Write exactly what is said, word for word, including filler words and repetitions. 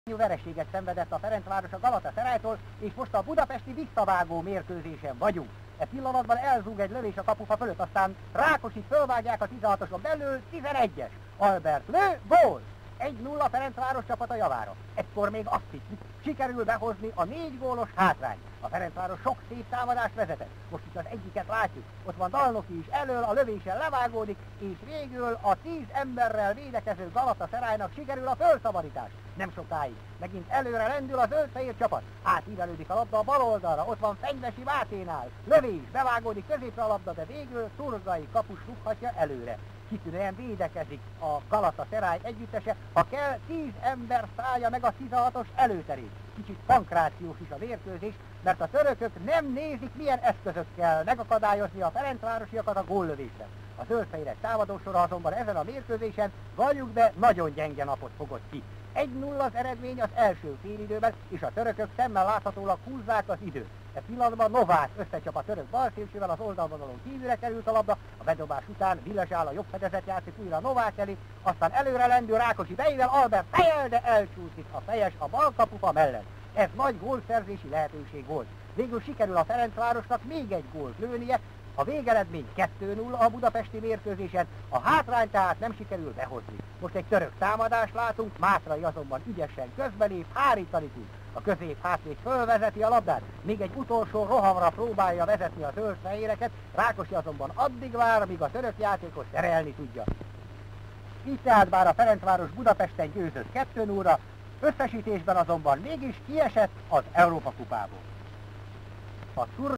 Vereséget szenvedett a Ferencváros a Galatasarálytól, és most a budapesti visszavágó mérkőzésen vagyunk. E pillanatban elzúg egy lövés a kapufa fölött, aztán Rákosit fölvágják a tizenhatoson belül, tizenegyes. Albert lő, gól! egy nulla Ferencváros csapata javára. Ekkor még azt hittük, sikerül behozni a négy gólos hátrányt. A Ferencváros sok szép támadást vezetett. Most itt az egyiket látjuk. Ott van Dalnoki is elől, a lövéssel levágódik, és végül a tíz emberrel védekező Galatasarálynak sikerül a fölszabadítás. Nem sokáig. Megint előre lendül a zöld-fehér csapat. Átívelődik a labda a bal oldalra, ott van Fenyvesi Máténál. Lövés, bevágódik középre a labda, de végül Turgai kapus rúghatja előre. Kitűnően védekezik a Galatasarály együttese, ha kell, tíz ember szállja meg a tizenhatos előterét. Kicsit pankrációs is a mérkőzés, mert a törökök nem nézik, milyen eszközökkel megakadályozni a ferencvárosiakat a góllövésre. A zöldfehérek támadósora azonban ezen a mérkőzésen, valljuk be, nagyon gyenge napot fogott ki. egy nulla az eredmény az első félidőben, és a törökök szemmel láthatólag húzzák az időt. E pillanatban Novák összecsap a török balszélsővel, az oldalvonalon kívülre került a labda, a bedobás után Viles áll a jobb fedezet játszik újra Novák elé, aztán előre lendül Rákosi beivel, Albert fejel, de elcsúszik a fejes a bal kapufa mellett. Ez nagy gólszerzési lehetőség volt. Végül sikerül a Ferencvárosnak még egy gólt lőnie, a végeredmény kettő nulla a budapesti mérkőzésen, a hátrány tehát nem sikerül behozni. Most egy török támadást látunk, Mátrai azonban ügyesen közbelép, hárítani tud. A közép hátvéd fölvezeti a labdát, még egy utolsó rohamra próbálja vezetni a zöld-fehéreket, Rákosi azonban addig vár, míg a török játékos szerelni tudja. Így tehát bár a Ferencváros Budapesten győzött kettő nulla, összesítésben azonban mégis kiesett az Európa kupából. A